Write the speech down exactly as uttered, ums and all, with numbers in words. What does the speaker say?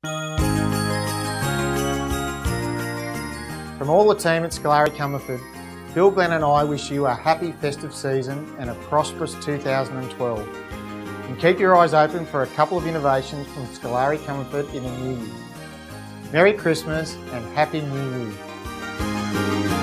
From all the team at Scolari Comerford, Bill, Glenn and I wish you a happy festive season and a prosperous two thousand twelve. And keep your eyes open for a couple of innovations from Scolari Comerford in the new year. Merry Christmas and Happy New Year.